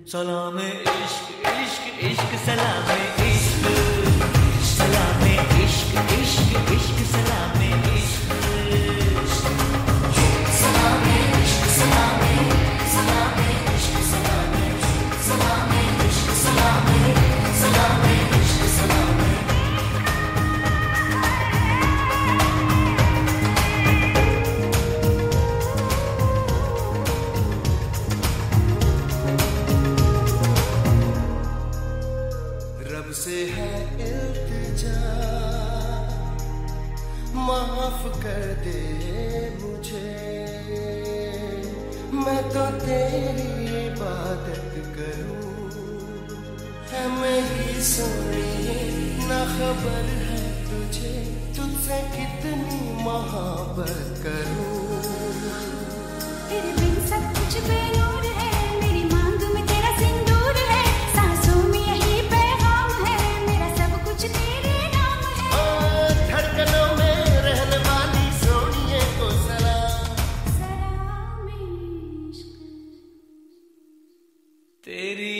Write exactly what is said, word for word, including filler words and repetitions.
Salameh इश्क इश्क इश्क सलामे इश्क सलामे इश्क इश्क इश्क सलामे इश्क सलामे इश्क सलामे सलामे इश्क सलामे सलामे इश्क सलामे सलामे इश्क सलामे रब से है इल्तिजा माफ कर दे मुझे, मैं तो तेरी इबादत करूं। है मेरी सोनी ना खबर है तुझे, तुझसे कितनी मोहब्बत करूं। तेरे बिन सब कुछ बेनूर है, मेरी मांग में तेरा सिंदूर है, सांसों में यही पैगाम है, मेरा सब कुछ तेरे नाम है। ओ धड़कनों में रहने वाली सोनिए को सलाम। सलाम इश्क तेरी